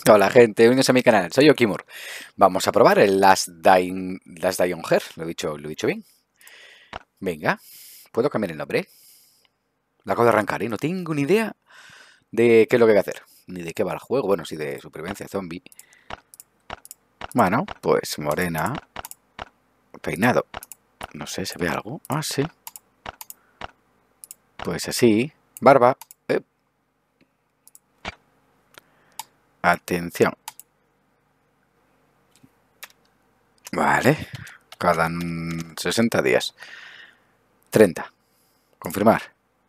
Hola gente, bienvenidos a mi canal, soy Okimur. Vamos a probar el Last Dying Her, lo he dicho bien. Venga, ¿puedo cambiar el nombre? La acabo de arrancar y no tengo ni idea de qué es lo que hay que hacer. Ni de qué va el juego, bueno, sí de supervivencia zombie. Bueno, pues morena. Peinado. No sé, ¿se ve algo? Ah, sí. Pues así. Barba. Atención. Vale. Cada 60 días. 30. Confirmar.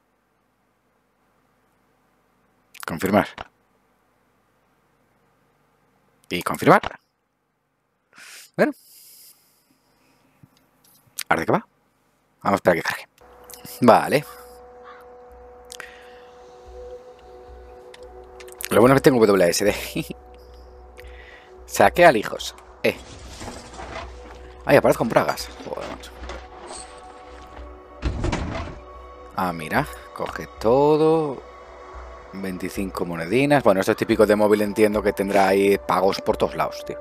Confirmar. Y confirmar. Bueno. ¿Ahora de qué va? Vamos a esperar a que cargue. Vale. Lo bueno es que tengo WSD. Saqué al hijos. Ay, aparezco con pragas. Joder, macho. Ah, mira. Coge todo. 25 monedinas. Bueno, esto es típico de móvil, entiendo que tendrá ahí pagos por todos lados, tío.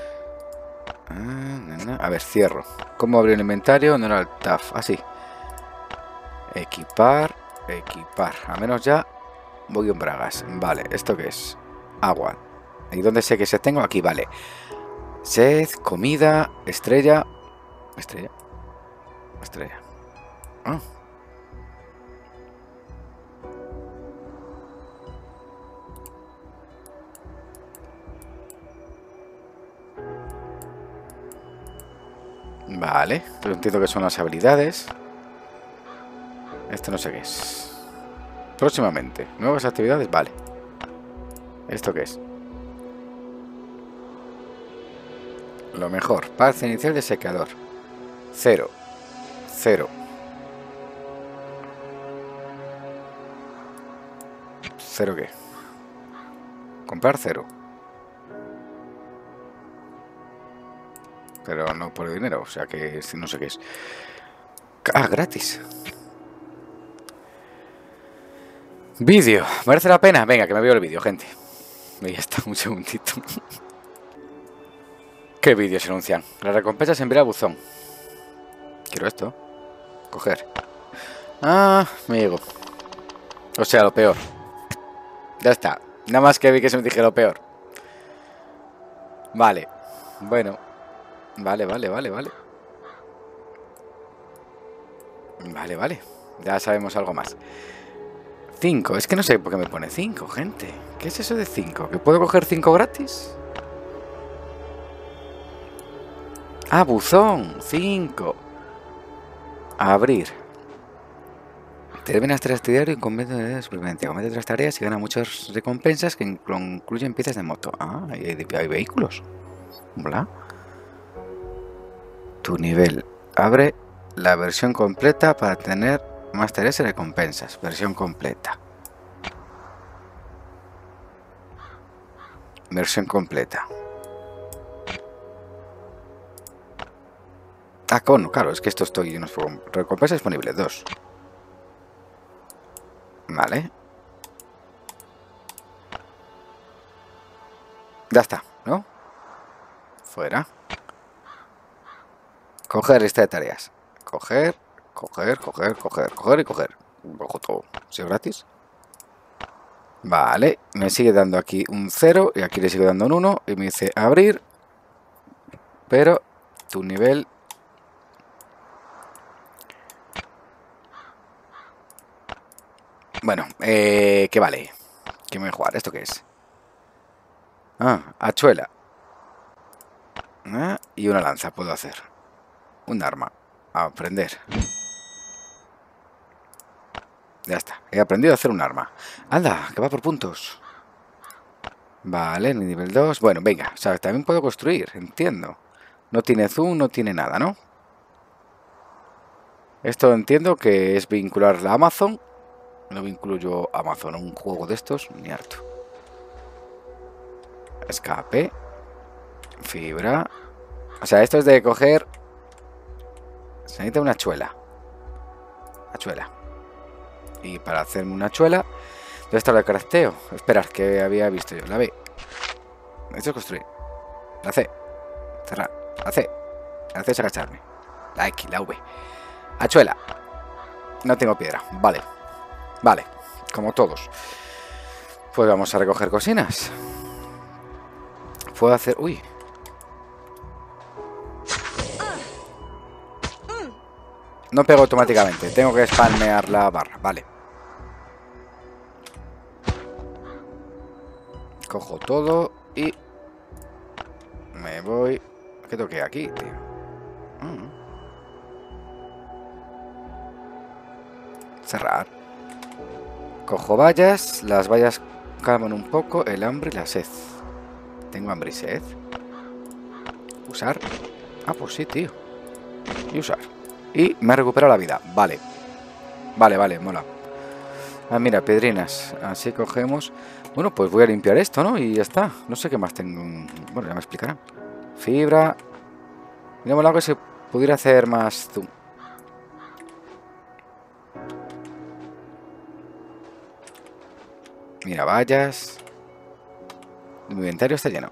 A ver, cierro. ¿Cómo abrir el inventario? No era el tab. Así. Equipar. Equipar. A menos ya voy en bragas. Vale, ¿esto qué es? Agua. ¿Y dónde sé que se tengo? Aquí, vale. Sed, comida, estrella. Estrella. Estrella. Ah. Vale, pero entiendo que son las habilidades. Esto no sé qué es. Próximamente. Nuevas actividades, vale. ¿Esto qué es? Lo mejor. Paz inicial de secador. 0. 0. 0 qué. Comprar 0. Pero no por dinero, o sea que no sé qué es. Ah, gratis. Vídeo. ¿Merece la pena? Venga, que me veo el vídeo, gente. Y ya está, un segundito. ¿Qué vídeos se anuncian? Las recompensas enviar al buzón. Quiero esto. Coger. Ah, amigo. O sea, lo peor. Ya está. Nada más que vi que se me dije lo peor. Vale. Bueno. Vale. Vale. Ya sabemos algo más. 5. Es que no sé por qué me pone 5, gente. ¿Qué es eso de 5? ¿Que puedo coger 5 gratis? Ah, buzón. 5. Abrir. Termina 3 diario y comete de supervivencia. Comete 3 tareas y gana muchas recompensas que incluyen piezas de moto. Ah, hay vehículos. Hola. Tu nivel. Abre la versión completa para tener más tareas y recompensas. Versión completa. Versión completa. Ah, bueno, claro, es que esto estoy... Recompensa disponible, 2. Vale. Ya está, ¿no? Fuera. Coger lista de tareas. Coger y coger. Cojo todo. ¿Si es gratis? Vale. Me sigue dando aquí un 0 y aquí le sigo dando un 1 y me dice abrir. Pero tu nivel... Bueno, ¿qué vale? ¿Qué me voy a jugar? ¿Esto qué es? Ah, hachuela. Y una lanza puedo hacer. Un arma. Aprender. Ya está. He aprendido a hacer un arma. Anda, que va por puntos. Vale, nivel 2. Bueno, venga. O sea, también puedo construir. Entiendo. No tiene zoom, no tiene nada, ¿no? Esto entiendo que es vincular la Amazon. No vinculo yo Amazon a un juego de estos, ni harto. Escape. Fibra. O sea, esto es de coger... Se necesita una hachuela. Hachuela. Y para hacerme una hachuela... ¿Dónde está el crafteo? Esperad, que había visto yo. La B. Esto es construir. La C. Cerrar. La C. La C es agacharme. La X, la V. Hachuela. No tengo piedra. Vale. Vale. Como todos. Pues vamos a recoger cocinas. Puedo hacer... Uy. No pego automáticamente. Tengo que spalmear la barra. Vale. Cojo todo y... me voy... ¿Qué toqué aquí, tío? Cerrar. Cojo vallas. Las vallas calman un poco el hambre y la sed. Tengo hambre y sed. Usar. Ah, pues sí, tío. Y usar. Y me ha recuperado la vida. Vale. Vale, vale, mola. Ah, mira, pedrinas. Así cogemos... Bueno, pues voy a limpiar esto, ¿no? Y ya está. No sé qué más tengo. Bueno, ya me explicarán. Fibra. Miremos algo que se pudiera hacer más zoom. Mira, vallas. Mi inventario está lleno.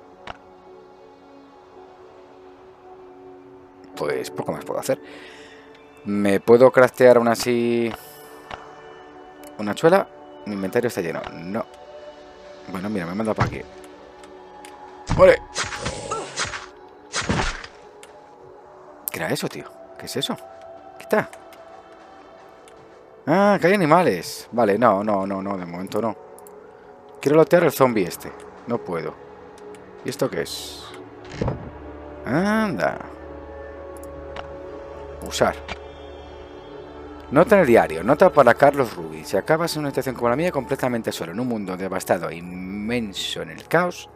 Pues poco más puedo hacer. ¿Me puedo craftear aún así una hachuela? Mi inventario está lleno. No. Bueno, mira, me he mandado para aquí. ¡Vale! ¿Qué era eso, tío? ¿Qué es eso? ¿Qué está? Ah, que hay animales. Vale, no, de momento no. Quiero lotear el zombie este. No puedo. ¿Y esto qué es? Anda. Usar. Nota en el diario. Nota para Carlos Rubi. Si acabas en una situación como la mía, completamente solo, en un mundo devastado e inmenso en el caos.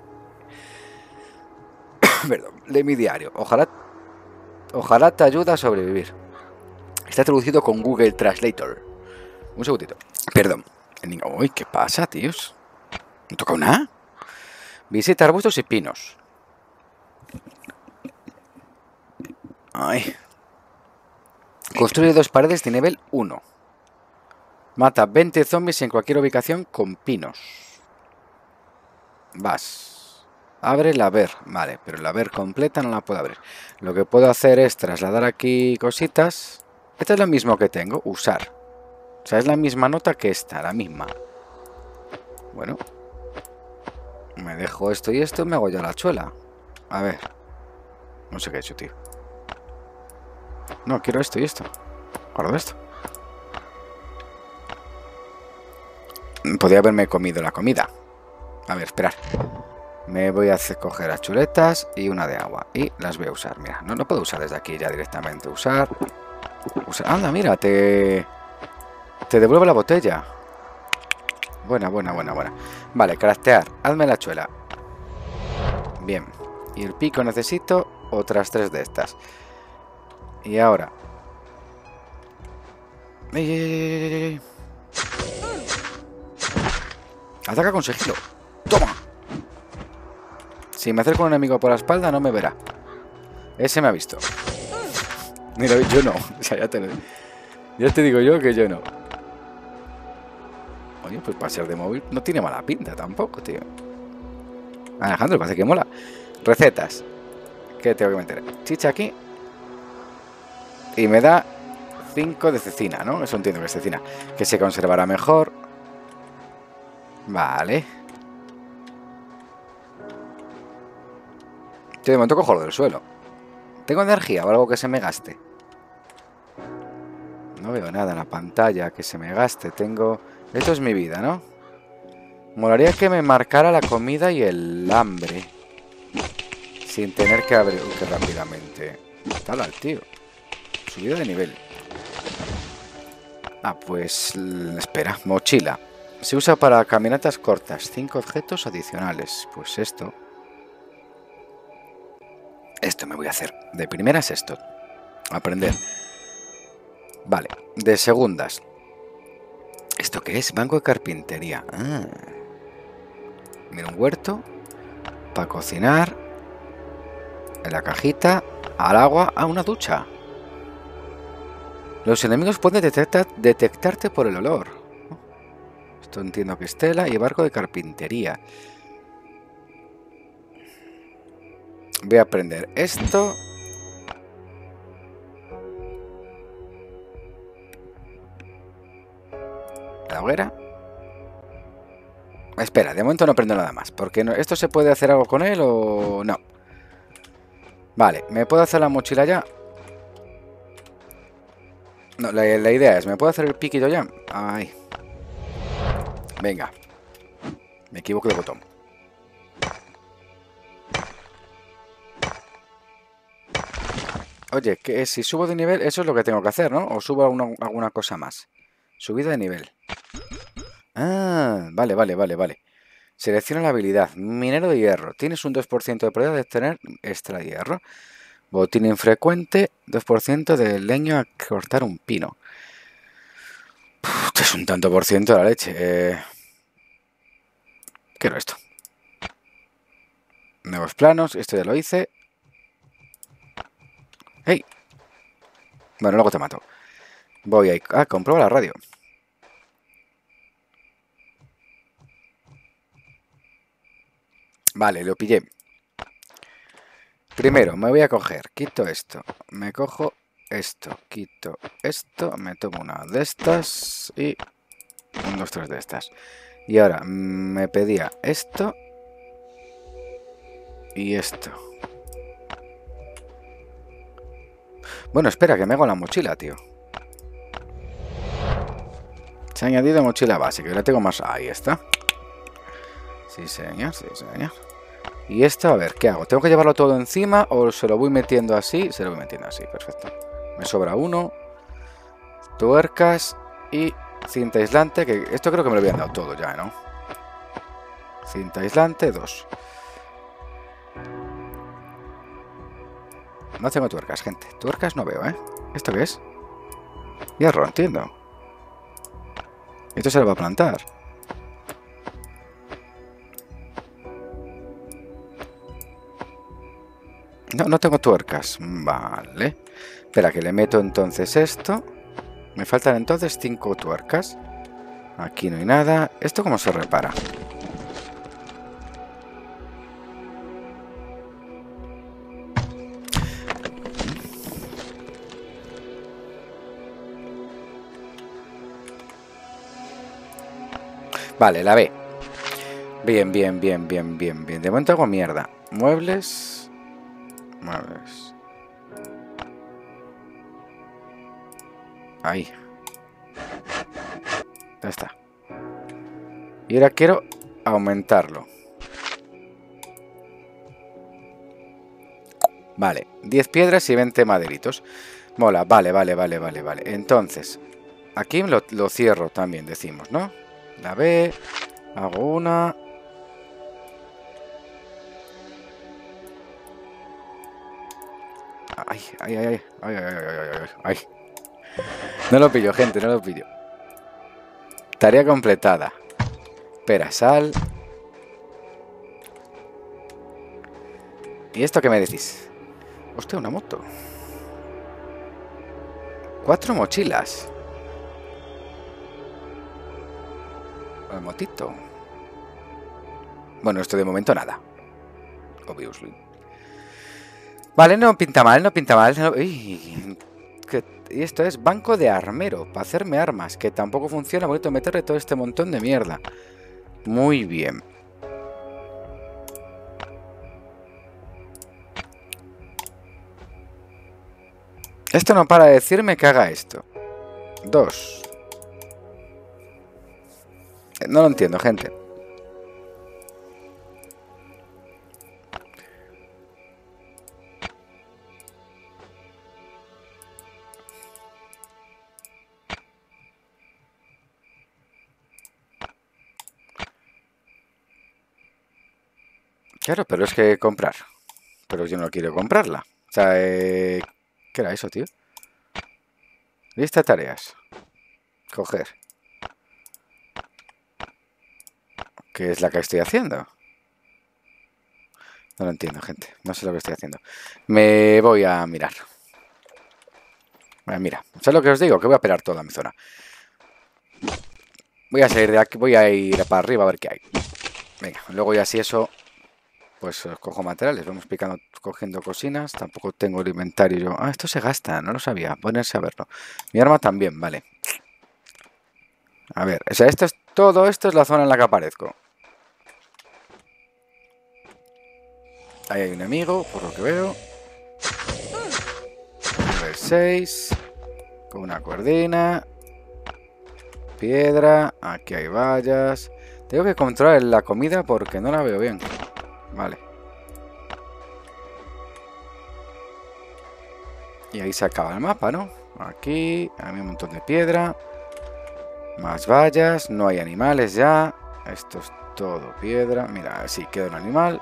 Perdón, lee mi diario. Ojalá te ayude a sobrevivir. Está traducido con Google Translator. Un segundito. Perdón. Uy, ¿qué pasa, tíos? ¿No toca nada? Visita arbustos y pinos. Ay. Construye 2 paredes de nivel 1. Mata 20 zombies en cualquier ubicación con pinos. Vas. Abre la ver. Vale, pero la ver completa no la puedo abrir. Lo que puedo hacer es trasladar aquí cositas. Esta es la misma que tengo. Usar. O sea, es la misma nota que esta. La misma. Bueno. Me dejo esto y esto y me hago ya la hachuela. A ver. No sé qué he hecho, tío. No, quiero esto y esto. Guardo esto. Podría haberme comido la comida. A ver, esperar. Me voy a coger las chuletas y una de agua. Y las voy a usar. Mira, no puedo usar desde aquí ya directamente. Usar. Anda, mira, te devuelvo la botella. Buena. Vale, craftear. Hazme la chuela. Bien. Y el pico necesito otras 3 de estas. Y ahora. ¡Ey! Ataca con sigilo. ¡Toma! Si me acerco a un enemigo por la espalda, no me verá. Ese me ha visto. Mira, yo no. O sea, ya te digo yo que yo no. Oye, pues para ser de móvil no tiene mala pinta tampoco, tío. Alejandro, parece que mola. Recetas. ¿Qué tengo que meter? Chicha aquí. Y me da 5 de cecina, ¿no? Eso entiendo que es cecina. Que se conservará mejor. Vale. Yo de momento cojo lo del suelo. ¿Tengo energía o algo que se me gaste? No veo nada en la pantalla que se me gaste. Tengo... Esto es mi vida, ¿no? Molaría que me marcara la comida y el hambre. Sin tener que abrir rápidamente. Tal al tío. Subida de nivel. Ah, pues... Espera, mochila. Se usa para caminatas cortas. 5 objetos adicionales. Pues esto. Esto me voy a hacer. De primeras esto. Aprender. Vale. De segundas. ¿Esto qué es? Banco de carpintería. Ah. Mira, un huerto. Para cocinar. En la cajita. Al agua. Ah, una ducha. Los enemigos pueden detectarte por el olor. Esto entiendo que es tela y barco de carpintería. Voy a prender esto. La hoguera. Espera, de momento no prendo nada más. Porque no, ¿esto se puede hacer algo con él o no? Vale, ¿me puedo hacer la mochila ya? No, la idea es, ¿me puedo hacer el piquito ya? Ahí. Venga. Me equivoco de botón. Oye, que si subo de nivel, eso es lo que tengo que hacer, ¿no? O subo alguna cosa más. Subida de nivel. Ah, vale. Selecciona la habilidad. Minero de hierro. Tienes un 2% de probabilidad de tener extra hierro. Botín infrecuente. 2% de leño a cortar un pino. Esto es un tanto por ciento de la leche. Quiero esto. Nuevos planos. Esto ya lo hice. ¡Hey! Bueno, luego te mato. Voy a comprobar la radio. Vale, lo pillé. Primero, me voy a coger. Quito esto. Me cojo esto. Quito esto. Me tomo una de estas. Y... 1, 2, 3 de estas. Y ahora, me pedía esto. Y esto. Bueno, espera, que me hago la mochila, tío. Se ha añadido mochila básica. Yo la tengo más... Ahí está. Sí, señor, sí, señor. Y esto, a ver, ¿qué hago? ¿Tengo que llevarlo todo encima o se lo voy metiendo así? Se lo voy metiendo así, perfecto. Me sobra uno. Tuercas y cinta aislante, que esto creo que me lo habían dado todo ya, ¿no? Cinta aislante, 2. No tengo tuercas, gente. Tuercas no veo, ¿eh? ¿Esto qué es? Hierro, entiendo. Esto se lo va a plantar. No, no tengo tuercas. Vale. Espera, que le meto entonces esto. Me faltan entonces 5 tuercas. Aquí no hay nada. ¿Esto cómo se repara? Vale, la B. Bien. De momento hago mierda. Muebles. Ahí. Ya está. Y ahora quiero aumentarlo. Vale. 10 piedras y 20 maderitos. Mola. Vale. Entonces, aquí lo cierro también, decimos, ¿no? La B. Hago una. Ay. No lo pillo, gente, no lo pillo. Tarea completada. Espera, sal. ¿Y esto qué me decís? Hostia, una moto. 4 mochilas. El motito. Bueno, esto de momento nada. Obviously. Vale, no pinta mal. Uy, y esto es banco de armero. Para hacerme armas. Que tampoco funciona. Bonito meterle todo este montón de mierda. Muy bien. Esto no para de decirme que haga esto. 2. No lo entiendo, gente. Claro, pero es que comprar. Pero yo no quiero comprarla. O sea, ¿qué era eso, tío? Lista de tareas. Coger. ¿Qué es la que estoy haciendo? No lo entiendo, gente. No sé lo que estoy haciendo. Me voy a mirar. Mira, ¿sabes lo que os digo? Que voy a pelar toda mi zona. Voy a salir de aquí. Voy a ir para arriba a ver qué hay. Venga, luego ya si eso... Pues cojo materiales, vamos picando, cogiendo cocinas. Tampoco tengo el inventario yo. Ah, esto se gasta, no lo sabía. Ponerse a verlo. Mi arma también, vale. A ver, o sea, todo esto es la zona en la que aparezco. Ahí hay un enemigo, por lo que veo. Nivel 6. Con una cordina. Piedra. Aquí hay vallas. Tengo que controlar la comida porque no la veo bien. Vale. Y ahí se acaba el mapa, ¿no? Aquí, hay un montón de piedra. Más vallas, no hay animales ya. Esto es todo piedra. Mira, sí, queda un animal.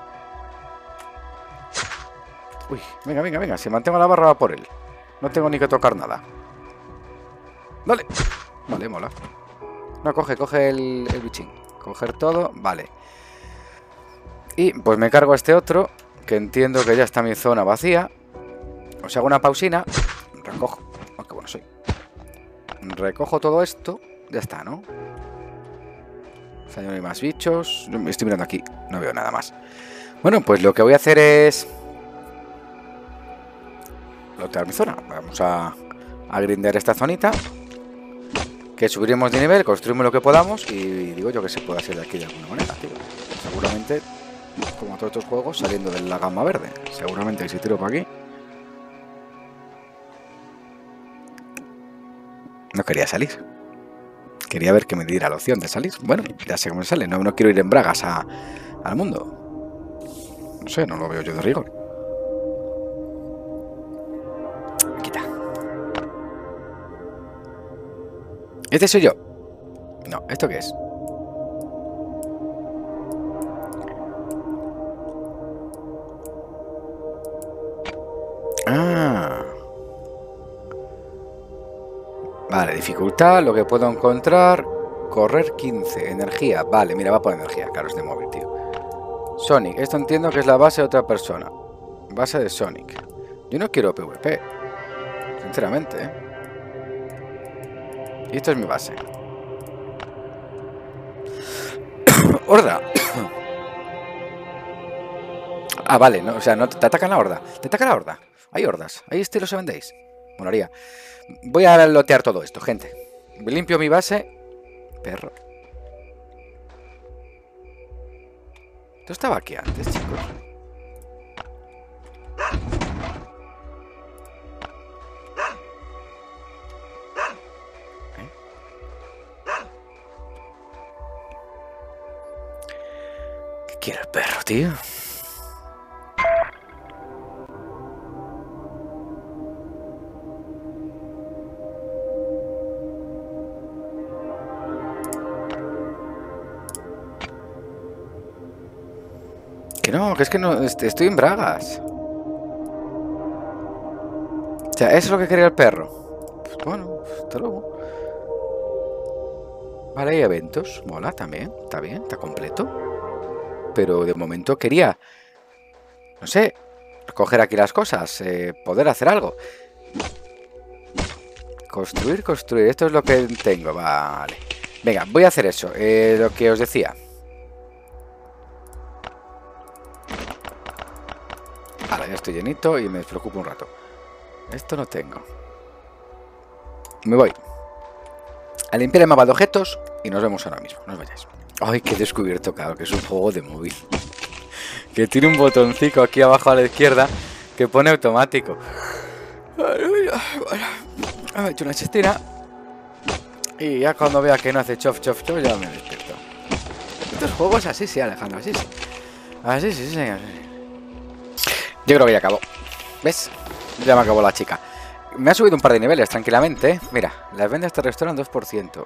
Uy, venga, venga, venga. Si mantengo la barra va por él. No tengo ni que tocar nada. Dale. Vale, mola. No, coge el bichín. Coger todo, vale. Y pues me cargo a este otro, que entiendo que ya está mi zona vacía. O sea, hago una pausina. Recojo. Oh, qué bueno soy. Recojo todo esto. Ya está, ¿no? O sea, no hay más bichos. Estoy mirando aquí. No veo nada más. Bueno, pues lo que voy a hacer es lotear mi zona. Vamos a grindear esta zonita. Que subiremos de nivel, construimos lo que podamos. Y digo yo que se puede hacer de aquí de alguna manera, tío. Seguramente, como todos estos juegos, saliendo de la gama verde. Seguramente que si tiro para aquí. No quería salir. Quería ver que me diera la opción de salir. Bueno, ya sé cómo sale. No quiero ir en bragas al mundo. No sé, no lo veo yo de rigor. Quita. ¿Este soy yo? No, ¿esto qué es? Ah. Vale, dificultad, lo que puedo encontrar. Correr 15, energía. Vale, mira, va por energía. Claro, es de móvil, tío. Sonic, esto entiendo que es la base de otra persona. Base de Sonic. Yo no quiero PvP. Sinceramente, ¿eh? Y esto es mi base. ¡Horda! Ah, vale, no, o sea, no te atacan la horda. Te ataca la horda. Hay hordas. Hay estilos se vendéis. Molaría. Voy a lotear todo esto, gente. Limpio mi base. Perro. ¿Esto estaba aquí antes, chicos? ¿Eh? ¿Qué quiere el perro, tío? Que es que no, estoy en bragas. O sea, eso es lo que quería el perro. Pues bueno, hasta luego. Vale, hay eventos. Mola también. Está bien, está completo. Pero de momento quería, no sé, coger aquí las cosas. Poder hacer algo. Construir. Esto es lo que tengo. Vale. Venga, voy a hacer eso. Lo que os decía. Vale, ya estoy llenito y me despreocupo un rato. Esto no tengo. Me voy a limpiar el mapa de objetos y nos vemos ahora mismo. No os vayáis. Ay, que he descubierto, claro, que es un juego de móvil. Que tiene un botoncito aquí abajo a la izquierda que pone automático. Me he hecho una chestina. Y ya cuando vea que no hace chof, chof, chof, ya me despierto. Estos juegos así sí, Alejandro, así sí. Así sí, señor. Yo creo que ya acabó. ¿Ves? Ya me acabó la chica. Me ha subido un par de niveles tranquilamente, ¿eh? Mira, las ventas te restauran 2%.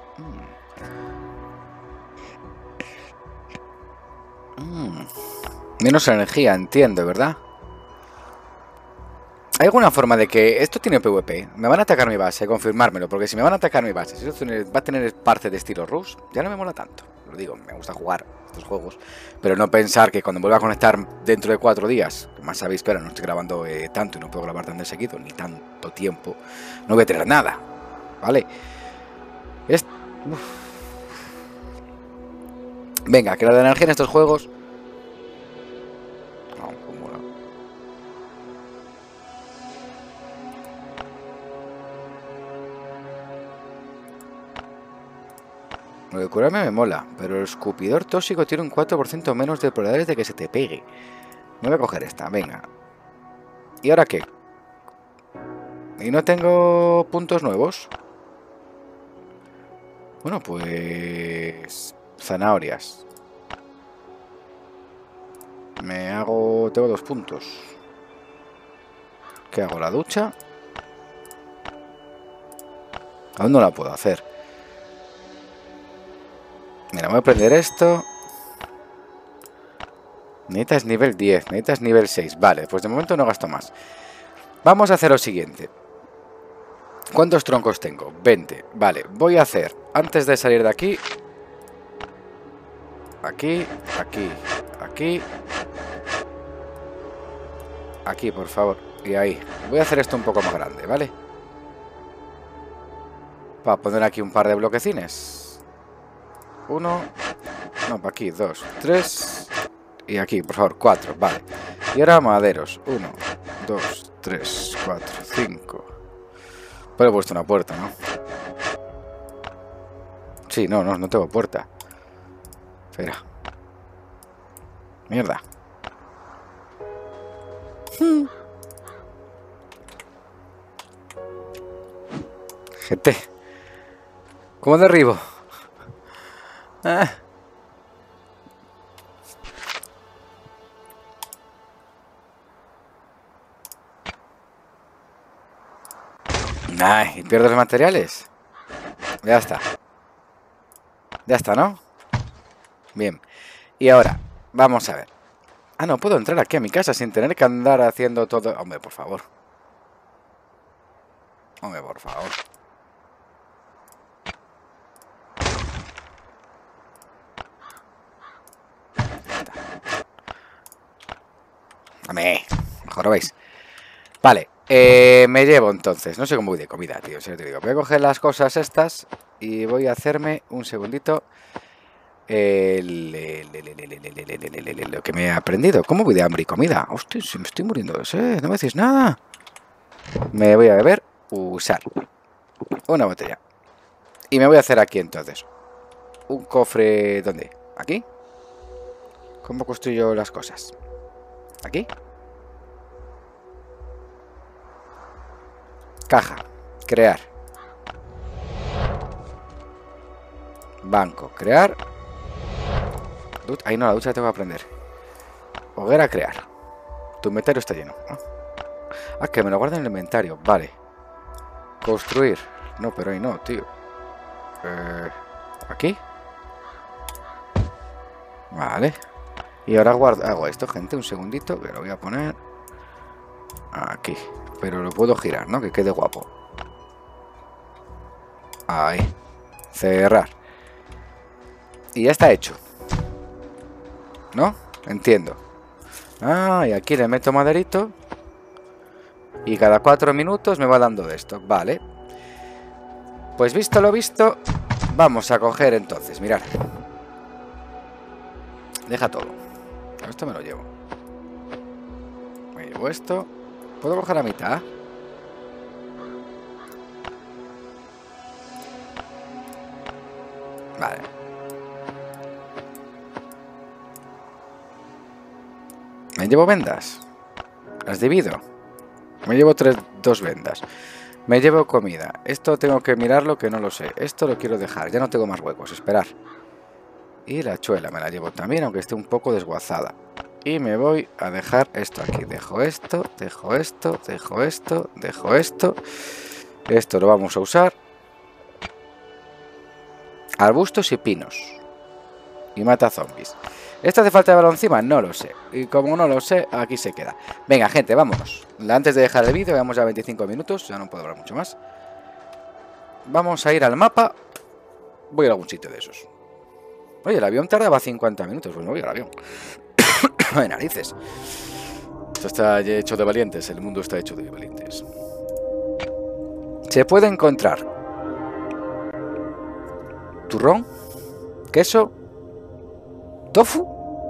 Menos energía, entiendo, ¿verdad? ¿Hay alguna forma de que esto tiene PvP? Me van a atacar mi base, confirmármelo, porque si me van a atacar mi base, si esto va a tener parte de estilo Rush, ya no me mola tanto. Lo digo, me gusta jugar estos juegos, pero no pensar que cuando vuelva a conectar dentro de 4 días, que más sabéis que ahora no estoy grabando tanto y no puedo grabar tan de seguido, ni tanto tiempo, no voy a tener nada, ¿vale? Venga, que la de energía en estos juegos Lo de curarme me mola, pero el escupidor tóxico tiene un 4% menos de probabilidades de que se te pegue. Me voy a coger esta, venga. ¿Y ahora qué? ¿Y no tengo puntos nuevos? Bueno, pues... zanahorias. Tengo 2 puntos. ¿Qué hago? ¿La ducha? Aún no la puedo hacer. Mira, voy a aprender esto. Necesitas nivel 10, necesitas nivel 6. Vale, pues de momento no gasto más. Vamos a hacer lo siguiente. ¿Cuántos troncos tengo? 20. Vale, voy a hacer, antes de salir de aquí... Aquí, aquí, aquí... Aquí, por favor. Y ahí. Voy a hacer esto un poco más grande, ¿vale? Para poner aquí un par de bloquecines. 1. No, para aquí. 2, 3. Y aquí, por favor, 4. Vale. Y ahora maderos. 1, 2, 3, 4, 5. Pues he puesto una puerta, ¿no? Sí, no tengo puerta. Espera. Mierda. Gente. ¿Cómo derribo? Ah. Ay, ¿y pierdo los materiales? Ya está. Ya está, ¿no? Bien. Y ahora, vamos a ver. Ah, no, puedo entrar aquí a mi casa sin tener que andar haciendo todo... Hombre, por favor. Hombre, por favor. Dame. Mejor lo veis. Vale. Me llevo entonces. No sé cómo voy de comida, tío. Si te digo. Voy a coger las cosas estas y voy a hacerme un segundito lo que me he aprendido. ¿Cómo voy de hambre y comida? Hostia, si me estoy muriendo. No me decís nada. Me voy a beber. Usar una botella. Y me voy a hacer aquí entonces un cofre. ¿Dónde? ¿Aquí? ¿Cómo construyo las cosas? ¿Aquí? Caja. Crear. Banco. Crear. Ahí no, la ducha tengo que aprender. Hoguera. Crear. Tu inventario está lleno. Ah, que me lo guarden en el inventario. Vale. Construir. No, pero ahí no, tío. ¿Aquí? Vale. Y ahora hago esto, gente. Un segundito, que lo voy a poner aquí. Pero lo puedo girar, ¿no? Que quede guapo. Ahí. Cerrar. Y ya está hecho. ¿No? Entiendo. Ah, y aquí le meto maderito. Y cada 4 minutos me va dando esto. Vale. Pues visto lo visto, vamos a coger entonces. Mirad. Deja todo. Esto me lo llevo. Me llevo esto. ¿Puedo coger la mitad? Vale. Me llevo vendas. Las divido. Me llevo 2 vendas. Me llevo comida. Esto tengo que mirarlo, que no lo sé. Esto lo quiero dejar. Ya no tengo más huecos. Esperar. Y la chuela me la llevo también, aunque esté un poco desguazada. Y me voy a dejar esto aquí. Dejo esto, dejo esto, dejo esto, dejo esto. Esto lo vamos a usar. Arbustos y pinos. Y mata zombies. ¿Esto hace falta llevarlo encima? No lo sé. Y como no lo sé, aquí se queda. Venga, gente, vámonos. Antes de dejar el vídeo, veamos ya 25 minutos. Ya no puedo hablar mucho más. Vamos a ir al mapa. Voy a algún sitio de esos. Oye, el avión tardaba 50 minutos. Pues no voy al avión. De narices. Esto está hecho de valientes. El mundo está hecho de valientes. Se puede encontrar turrón, queso, tofu.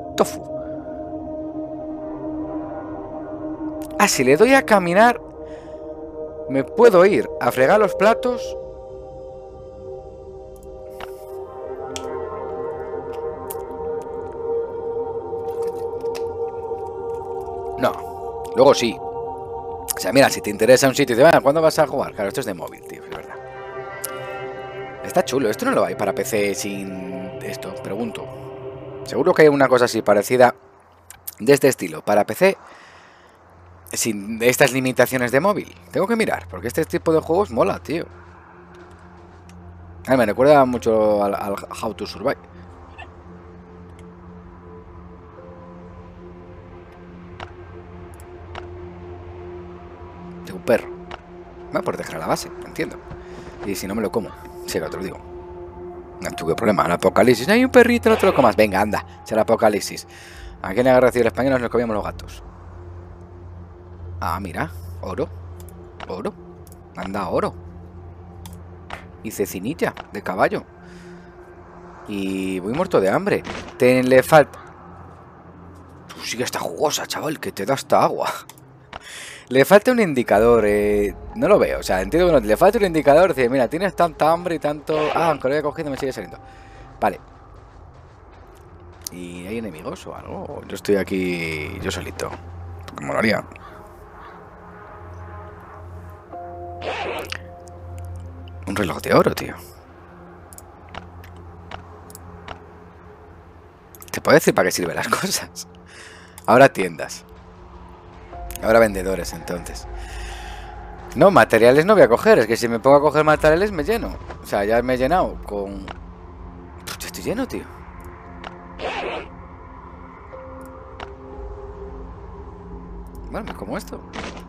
Ah, si le doy a caminar, me puedo ir a fregar los platos. Luego sí. O sea, mira, si te interesa un sitio y dices, ¿cuándo vas a jugar? Claro, esto es de móvil, tío, es verdad. Está chulo. Esto no lo hay para PC sin esto, pregunto. Seguro que hay una cosa así parecida de este estilo para PC sin estas limitaciones de móvil. Tengo que mirar, porque este tipo de juegos mola, tío. Me recuerda mucho al How to Survive. Tengo un perro. Va por dejar a la base, entiendo. Y si no me lo como, si no te lo digo. No tuve problema. El apocalipsis. Hay un perrito, no te lo comas. Venga, anda. Será apocalipsis. Aquí en la guerra civil española nos comíamos los gatos. Ah, mira. Oro. Oro. Anda, oro. Y cecinilla de caballo. Y voy muerto de hambre. Le falta... Sí que está jugosa, chaval, que te da hasta agua. Le falta un indicador, no lo veo, o sea, entiendo que no, le falta un indicador, dice, mira, tienes tanta hambre y tanto... Ah, aunque lo haya cogido me sigue saliendo. Vale. ¿Y hay enemigos o algo? Yo estoy aquí, yo solito. Porque molaría. Un reloj de oro, tío. ¿Te puedo decir para qué sirven las cosas? Ahora tiendas. Ahora vendedores, entonces. No, materiales no voy a coger. Es que si me pongo a coger materiales me lleno. O sea, ya me he llenado con... Pues ya estoy lleno, tío. Bueno, me como esto.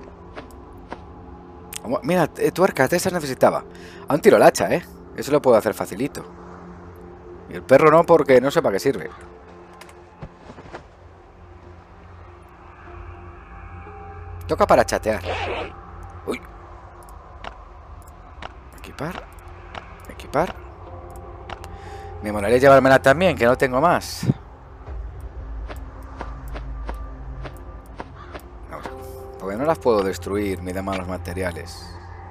Mira, tuercas, de esas necesitaba. A un tiro al hacha, ¿eh? Eso lo puedo hacer facilito. Y el perro no, porque no sé para qué sirve. Toca para chatear. Uy. Equipar. Equipar. Me molaría llevármela también, que no tengo más. Porque no las puedo destruir, me da malos materiales.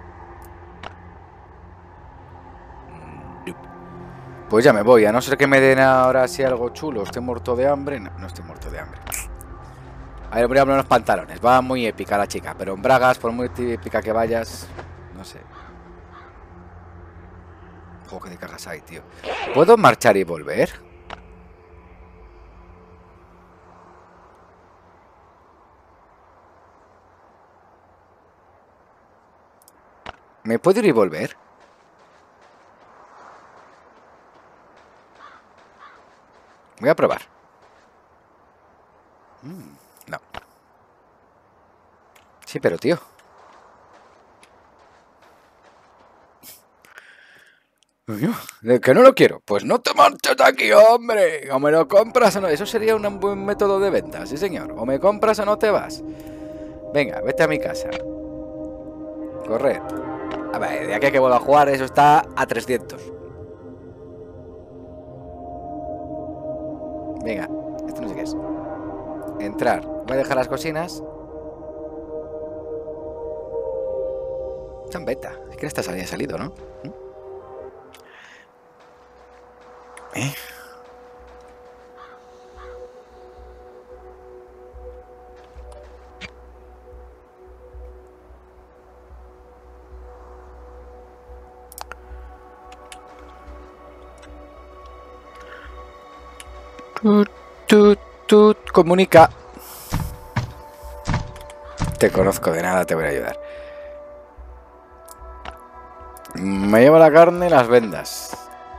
Pues ya me voy, a no ser que me den ahora así algo chulo. Estoy muerto de hambre. No, no estoy muerto de hambre. A ver, voy a poner los pantalones. Va muy épica la chica, pero en bragas, por muy épica que vayas, no sé. Joder, que te cagas ahí, tío. ¿Puedo marchar y volver? ¿Me puedo ir y volver? Voy a probar. No. Sí, pero tío. Que no lo quiero. Pues no te marches de aquí, hombre. O me lo compras o no. Eso sería un buen método de venta, sí señor. O me compras o no te vas. Venga, vete a mi casa. Corred. A ver, de aquí a que vuelva a jugar, eso está a 300. Venga, esto no sé qué es. Entrar. Voy a dejar las cocinas. Está en beta. Es que esta salida ha salido, ¿no? ¿Eh? Comunica. Te conozco, de nada te voy a ayudar. Me llevo la carne y las vendas.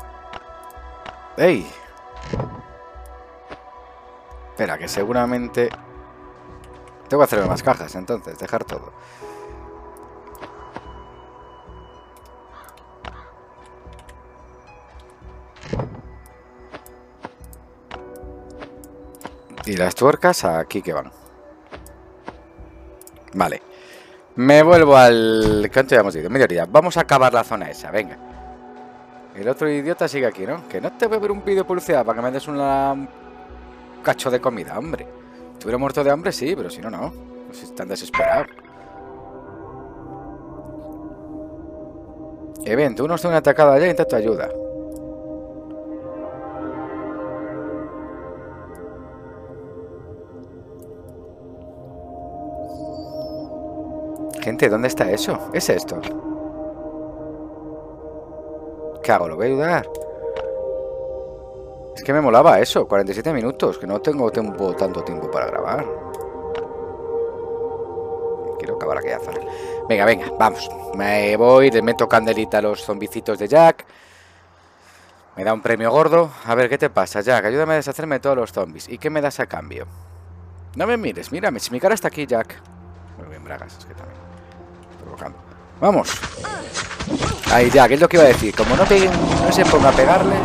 ¡Ey! Espera, que seguramente... Tengo que hacerme más cajas, entonces, dejar todo. Y las tuercas aquí que van. Vale. Me vuelvo al... ¿Cuánto ya hemos ido? Media horita. Vamos a acabar la zona esa, venga. El otro idiota sigue aquí, ¿no? Que no te voy a ver un vídeo de publicidad para que me des un cacho de comida, hombre. Si estuviera muerto de hambre, sí, pero si no, no. No sé si están desesperados. Evento, unos están atacados allá, intento ayuda. Gente, ¿dónde está eso? ¿Es esto? ¿Qué hago? ¿Lo voy a ayudar? Es que me molaba eso, 47 minutos, que no tengo tanto tiempo para grabar. Quiero acabar aquella zona. Venga, venga, vamos. Me voy, le meto candelita a los zombicitos de Jack. Me da un premio gordo. A ver, ¿qué te pasa, Jack? Ayúdame a deshacerme de todos los zombies. ¿Y qué me das a cambio? No me mires, mírame. Si mi cara está aquí, Jack. Muy bien, bragas, es que también. Provocando. ¡Vamos! Ahí, Jack, es lo que iba a decir. Como no se ponga a pegarles...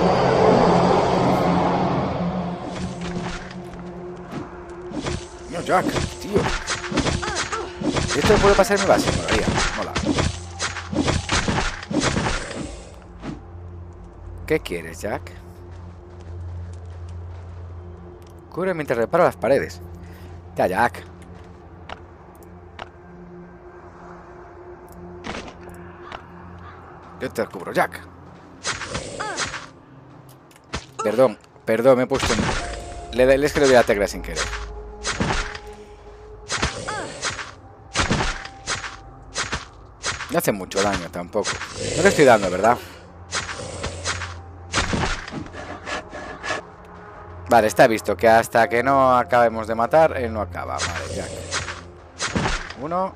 No, Jack, tío. Esto puede pasar en mi base, molaría. Mola. ¿Qué quieres, Jack? Cubre mientras reparo las paredes. Ya, Jack. Yo te cubro, Jack. Perdón, me he puesto... Es que le doy a la tecla sin querer. No hace mucho daño tampoco. No le estoy dando, ¿verdad? Vale, está visto que hasta que no acabemos de matar, él no acaba. Vale, Jack. Uno.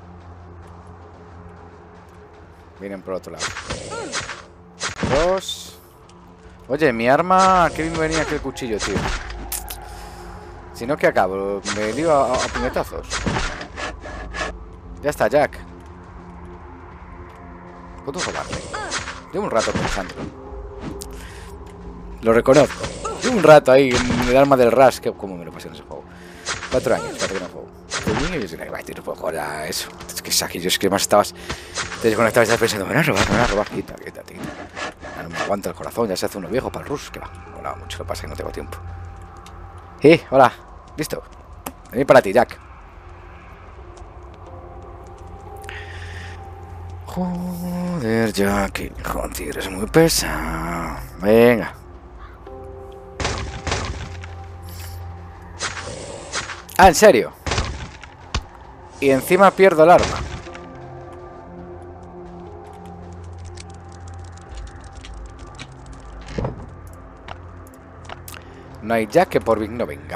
Vienen por otro lado. Dos. Oye, mi arma... Qué bien venía aquel cuchillo, tío. Si no, ¿qué acabo? Me lío a puñetazos. Ya está, Jack. ¿Puedo robarle? Llevo un rato pensándolo. Lo reconozco. Llevo un rato ahí en el arma del Rush. ¿Cómo me lo pasé en ese juego? 4 años, 4 que no juego. Y yo decía, tío, no puedo jugar a eso. Es que Saki, yo es que más estabas... Te desconectabas y estabas pensando, me van a robar. Quita. No me aguanta el corazón, ya se hace uno viejo para el Rush. Que va, me molaba mucho, lo que pasa es que no tengo tiempo. Hola, listo. Vení para ti, Jack. Joder, Jack, joder, eres muy pesado. Venga. Ah, ¿en serio? Y encima pierdo el arma. No hay Jack que por Big no venga.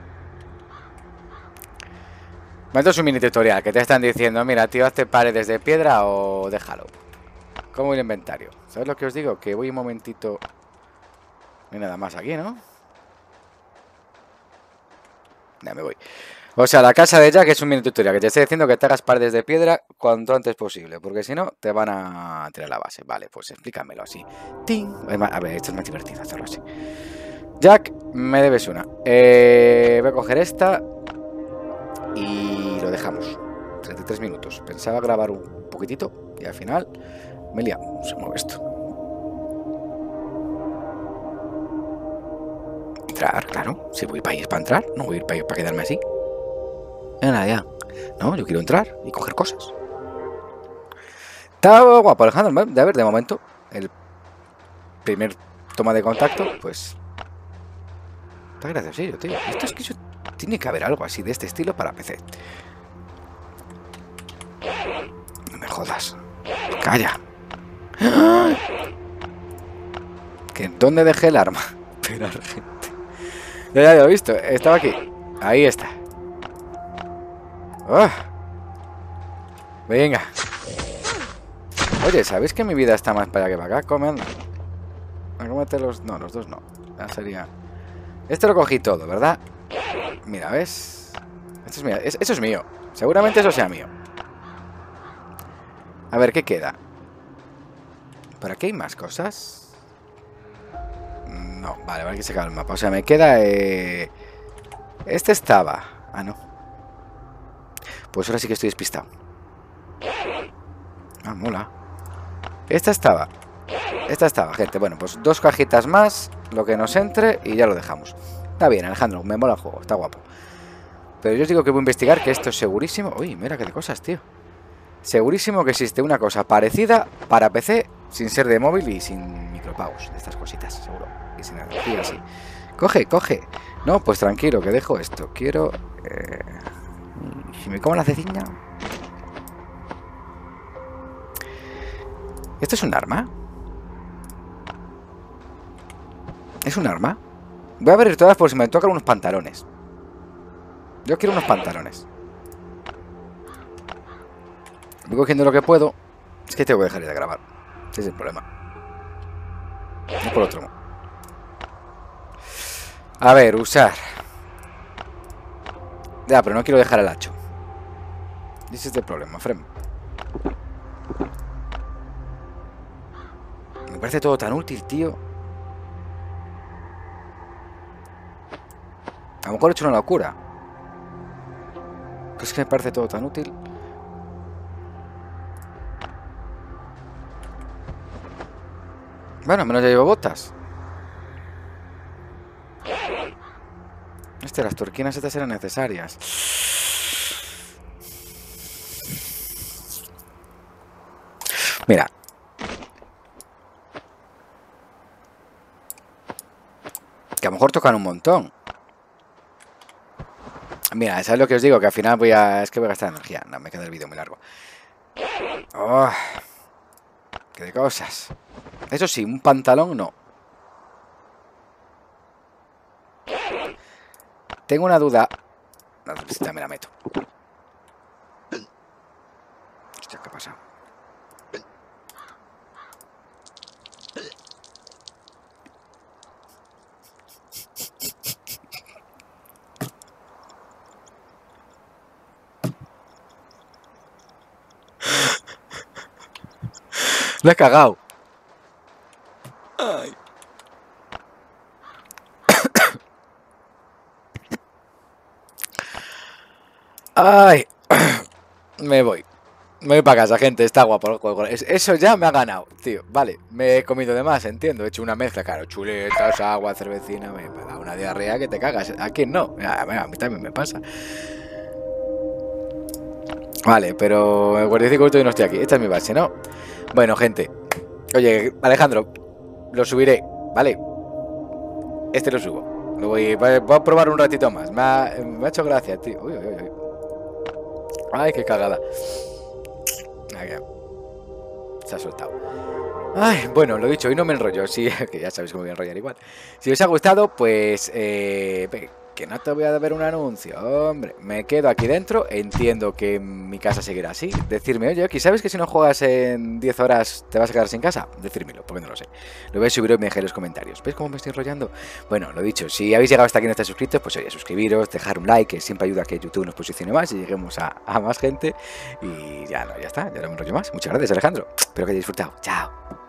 Esto es un mini tutorial que te están diciendo, mira, tío, hazte paredes de piedra o déjalo. ¿Cómo el inventario? ¿Sabes lo que os digo? Que voy un momentito... No hay nada más aquí, ¿no? Ya me voy. O sea, la casa de Jack es un mini tutorial que te estoy diciendo que te hagas paredes de piedra cuanto antes posible, porque si no, te van a tirar la base. Vale, pues explícamelo así. ¡Ting! A ver, esto es más divertido hacerlo así. Jack, me debes una. Voy a coger esta y lo dejamos. 33 minutos. Pensaba grabar un poquitito y al final me he liado. Se mueve esto. Entrar, claro. Si voy para ir para entrar, no voy a ir para quedarme así. Nada, ya. No, yo quiero entrar y coger cosas. Está guapo, Alejandro. De a ver, de momento, el primer toma de contacto, pues... Está graciosillo, tío. Esto es que tiene que haber algo así de este estilo para PC. No me jodas. Calla. ¿Que dónde dejé el arma? Pero, gente. Ya lo he visto. Estaba aquí. Ahí está. Oh. Venga. Oye, ¿sabéis que mi vida está más para allá que para acá? Comen. Cómete los... No, los dos no. Ya sería... Este lo cogí todo, ¿verdad? Mira, ¿ves? Esto es mío. Eso es mío. Seguramente eso sea mío. A ver, ¿qué queda? ¿Por aquí hay más cosas? No, vale, vale que se acaba el mapa. O sea, me queda... Este estaba... Ah, no. Pues ahora sí que estoy despistado. Ah, mola. Esta estaba, gente. Bueno, pues 2 cajitas más, lo que nos entre y ya lo dejamos. Está bien, Alejandro, me mola el juego, está guapo. Pero yo os digo que voy a investigar, que esto es segurísimo. Uy, mira qué de cosas, tío. Segurísimo que existe una cosa parecida para PC, sin ser de móvil y sin micropagos. De estas cositas, seguro. Y sin energía, así. Coge. No, pues tranquilo, que dejo esto. Quiero... Si me como la cecina... ¿Esto es un arma? ¿Es un arma? Voy a abrir todas por si me tocan unos pantalones. Yo quiero unos pantalones. Voy cogiendo lo que puedo. Es que tengo que dejar de grabar. Ese es el problema. No por otro. A ver, usar. Ya, pero no quiero dejar el hacho. Ese es el problema, Frem. Me parece todo tan útil, tío. A lo mejor he hecho una locura. Pero es que me parece todo tan útil. Bueno, al menos ya llevo botas. Las turquinas estas eran necesarias. Mira. Que a lo mejor tocan un montón. Mira, ¿sabes lo que os digo? Que al final voy a... Es que voy a gastar energía. No, me queda el vídeo muy largo. Oh, qué de cosas. Eso sí, un pantalón no. Tengo una duda. No, esta me la meto. Hostia, ¿qué ha pasado? La he cagado. Ay. Ay. Me voy. Me voy para casa, gente. Está guapo el juego. Eso ya me ha ganado, tío. Vale, me he comido de más, entiendo. He hecho una mezcla, claro. Chuletas, agua, cervecina. Me da una diarrea que te cagas. ¿A quién no? A mí también me pasa. Vale, pero el 45 minutos y no estoy aquí. Esta es mi base, ¿no? Bueno, gente. Oye, Alejandro, lo subiré, ¿vale? Este lo subo. Voy a probar un ratito más. Me ha hecho gracia, tío. Uy, uy, uy. Ay, qué cagada. Se ha soltado. Ay, bueno, lo dicho, hoy no me enrollo. Sí, que ya sabéis cómo voy a enrollar igual. Si os ha gustado, pues... que no te voy a ver un anuncio, hombre. Me quedo aquí dentro. Entiendo que mi casa seguirá así. Decirme, oye, aquí ¿sabes que si no juegas en 10 horas te vas a quedar sin casa? Decírmelo, porque no lo sé. Lo voy a subir y me dejéis en los comentarios. ¿Veis cómo me estoy enrollando? Bueno, lo dicho, si habéis llegado hasta aquí y no estáis suscritos, pues oye, suscribiros, dejar un like, que siempre ayuda a que YouTube nos posicione más y lleguemos a más gente. Y ya no, ya está, ya no me enrollo más. Muchas gracias, Alejandro. Espero que hayáis disfrutado. Chao.